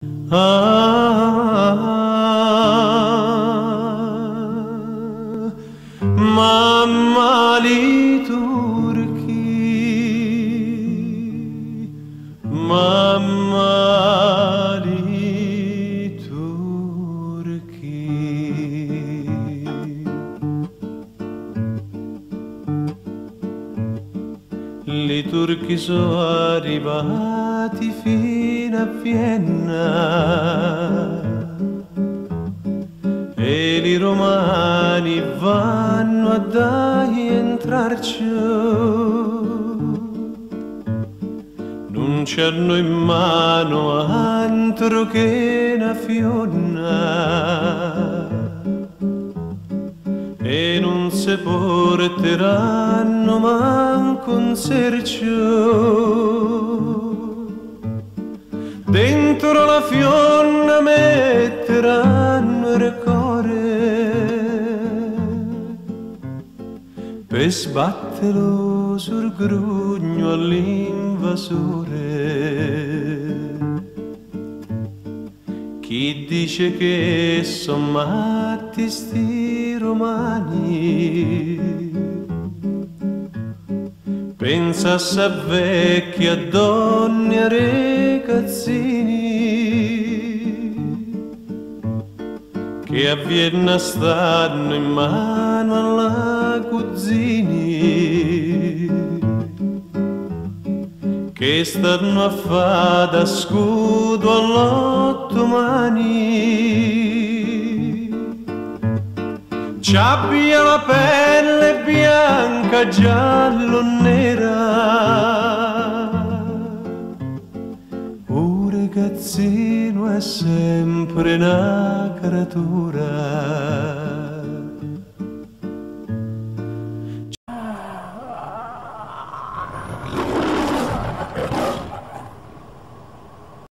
Mamma li turchi, mamma li turchi. Li turchi sono arrivati fino a Vienna e i romani vanno a dai entrarci. Non c'hanno in mano altro che una fionna e non si porteranno manco un sercio. Dentro la fionna metteranno il cuore per sbatterlo sul grugno all'invasore. Chi dice che son matti sti romani pensa a sa vecchia donne e ragazzini che a Vienna stanno in mano alla Guzzini, che stanno a fa da scudo all'ottomani. C'abbia la pelle bianca, giallo, nera, un ragazzino è sempre una creatura.